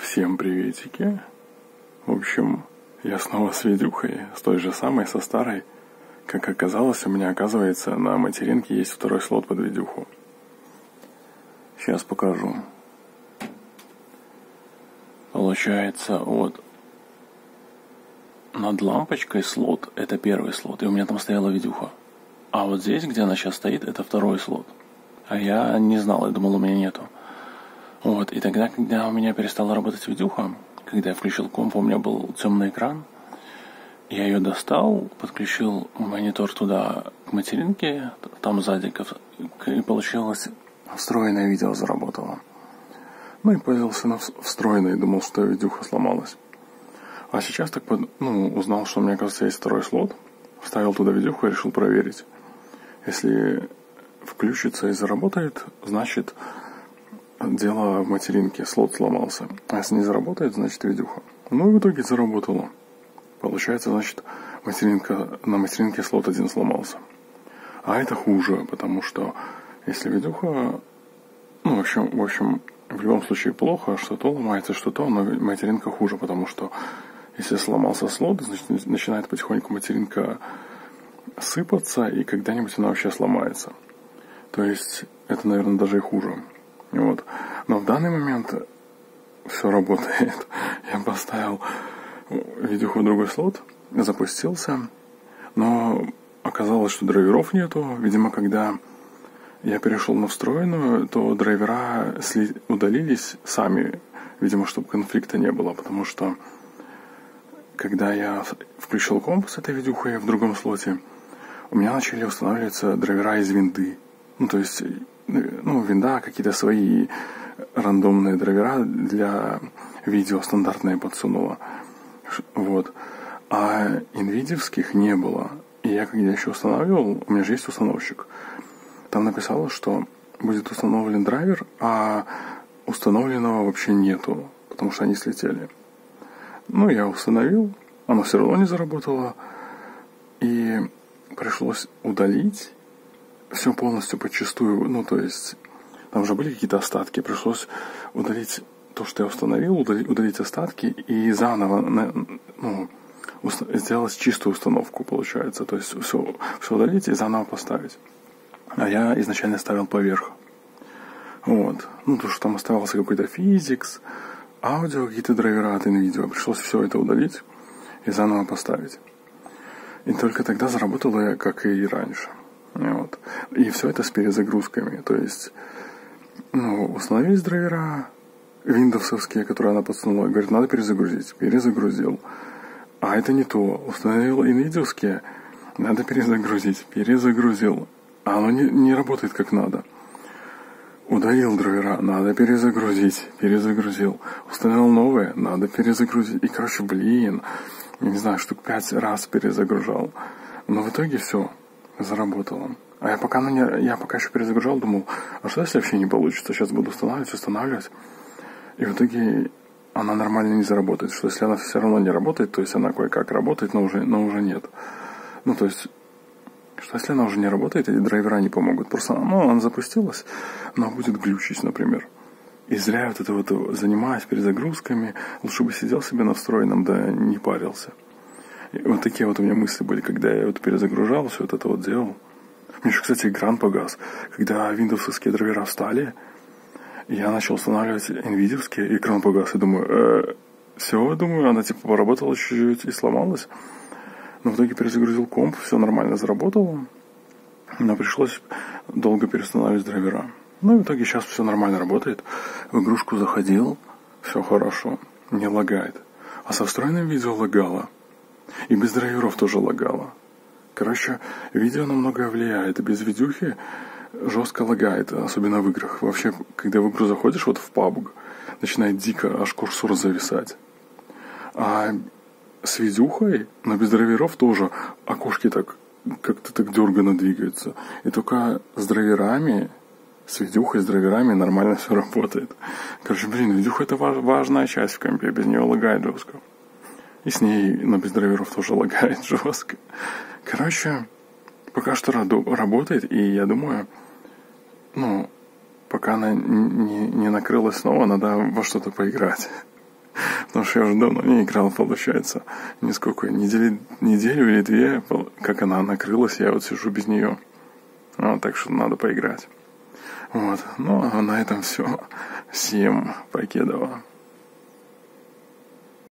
Всем приветики. В общем, я снова с видюхой, с той же самой, со старой. Как оказалось, у меня, оказывается, на материнке есть второй слот под видюху. Сейчас покажу. Получается, вот над лампочкой слот, это первый слот, и у меня там стояла видюха. А вот здесь, где она сейчас стоит, это второй слот. А я не знал, я думал, у меня нету. Вот, и тогда, когда у меня перестала работать видюха, когда я включил комп, у меня был темный экран, я ее достал, подключил монитор туда к материнке, там сзади, и получилось, встроенное видео заработало. Ну и появился на встроенный, думал, что видюха сломалась. А сейчас так узнал, что у меня, оказывается, есть второй слот, вставил туда видюху и решил проверить. Если включится и заработает, значит, дело в материнке, слот сломался. А если не заработает, значит видюха. Ну и в итоге заработало. Получается, значит, на материнке слот один сломался. А это хуже, потому что если видюха, в общем, в любом случае плохо, что то ломается, что то, но материнка хуже, потому что если сломался слот, значит, начинает потихоньку материнка сыпаться, и когда-нибудь она вообще сломается. То есть, это, наверное, даже и хуже. Вот. Но в данный момент все работает. Я поставил видюху в другой слот, запустился, но оказалось, что драйверов нету. Видимо, когда я перешел на встроенную, то драйвера удалились сами, видимо, чтобы конфликта не было, потому что когда я включил комп с этой видюхой в другом слоте, у меня начали устанавливаться драйвера из винды. То есть, винда, какие-то свои рандомные драйвера для видео стандартные подсунула. Вот. А NVIDIA-вских не было. И я, когда еще устанавливал, у меня же есть установщик, там написало, что будет установлен драйвер, а установленного вообще нету, потому что они слетели. Я установил, оно все равно не заработало, и пришлось удалить все полностью подчистую, то есть там уже были какие-то остатки, пришлось удалить то, что я установил, удалить остатки и заново сделать чистую установку, получается, то есть все удалить и заново поставить. А я изначально ставил поверх. Вот. То, что там оставался какой-то физикс, аудио, какие-то драйвера от NVIDIA, пришлось все это удалить и заново поставить. И только тогда заработало, как и раньше. Вот. И все это с перезагрузками. То есть, установились драйвера виндовсовские, которые она подсунула, говорит, надо перезагрузить. Перезагрузил. А это не то. Установил NVIDIA-вские, надо перезагрузить. Перезагрузил. А оно не работает как надо. Удалил драйвера, надо перезагрузить. Перезагрузил. Установил новые, надо перезагрузить. И, я не знаю, штук 5 раз перезагружал. Но в итоге все заработало. А я пока еще перезагружал, думал, а что если вообще не получится? Сейчас буду устанавливать. И в итоге она нормально не заработает. Что если она все равно не работает, то есть она кое-как работает, но уже нет. То есть, что если она уже не работает, эти драйвера не помогут. Просто она запустилась, но будет глючить, например. И зря вот это вот занимаясь перезагрузками, лучше бы сидел себе на встроенном, да не парился. И вот такие вот у меня мысли были, когда я перезагружал, все это вот делал. У меня еще, кстати, экран погас. Когда виндовсовские драйвера встали, я начал устанавливать NVIDIA-вские, экран погас. И думаю, она поработала чуть-чуть и сломалась. Но в итоге перезагрузил комп, все нормально заработало. Но пришлось долго переустанавливать драйвера. В итоге сейчас все нормально работает. В игрушку заходил, все хорошо, не лагает. А со встроенным видео лагало. И без драйверов тоже лагало. Видео на многое влияет. И без видюхи жестко лагает, особенно в играх. Вообще, когда в игру заходишь, в PUBG, начинает дико аж курсор зависать. А с видюхой, но без драйверов тоже окошки как-то так дерганно двигаются. И только с драйверами, с видюхой, с драйверами нормально все работает. Видюха это важная часть в компе, без нее лагает жестко. И с ней, но без драйверов тоже лагает жестко. Пока что работает, и я думаю, пока она не накрылась снова, надо во что-то поиграть. Потому что я уже давно не играл, получается. Неделю или две, как она накрылась, я вот сижу без нее. Вот, так что надо поиграть. Вот. Ну, а на этом все. Всем покедова.